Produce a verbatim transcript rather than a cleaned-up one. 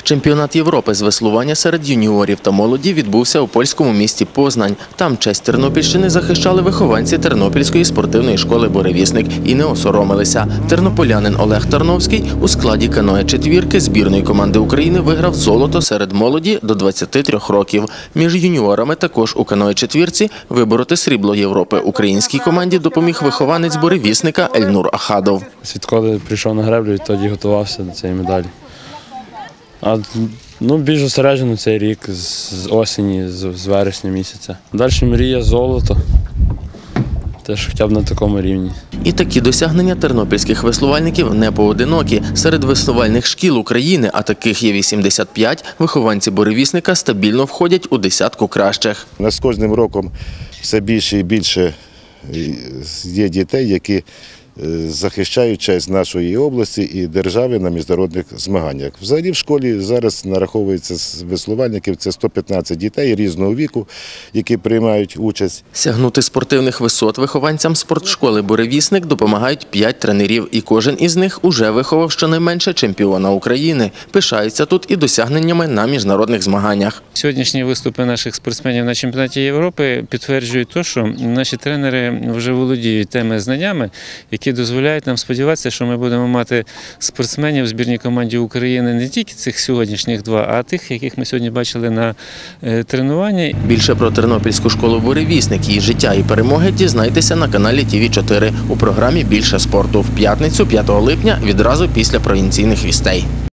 Чемпіонат Європи з веслування серед юніорів та молоді відбувся у польському місті Познань. Там честь Тернопільщини захищали вихованці Тернопільської спортивної школи «Буревісник» і не осоромилися. Тернополянин Олег Тарновський у складі каное-четвірки збірної команди України виграв золото серед молоді до двадцяти трьох років. Між юніорами також у каное-четвірці вибороти срібло Європи українській команді допоміг вихованець «Буревісника» Ельнур Ахадов. Відколи прийшов на греблю, відтоді готувався до цієї медалі. А ну, більш зосереджено цей рік, з осені, з, з вересня місяця. Далі мрія золото, теж хоча б на такому рівні. І такі досягнення тернопільських веслувальників не поодинокі. Серед веслувальних шкіл України, а таких є вісімдесят п'ять, вихованці «Буревісника» стабільно входять у десятку кращих. У нас з кожним роком все більше і більше є дітей, які захищають честь нашої області і держави на міжнародних змаганнях. Взагалі в школі зараз нараховується з веслувальників це сто п'ятнадцять дітей різного віку, які приймають участь. Сягнути спортивних висот вихованцям спортшколи «Буревісник» допомагають п'ять тренерів, і кожен із них уже виховав щонайменше чемпіона України. Пишаються тут і досягненнями на міжнародних змаганнях. Сьогоднішні виступи наших спортсменів на чемпіонаті Європи підтверджують те, що наші тренери вже володіють тими знаннями, які дозволяють нам сподіватися, що ми будемо мати спортсменів в збірній команді України не тільки цих сьогоднішніх два, а тих, яких ми сьогодні бачили на тренуванні. Більше про Тернопільську школу «Буревісник», її життя і перемоги дізнайтеся на каналі Ті Ві чотири у програмі «Більше спорту» в п'ятницю, п'ятого липня, відразу після провінційних вістей.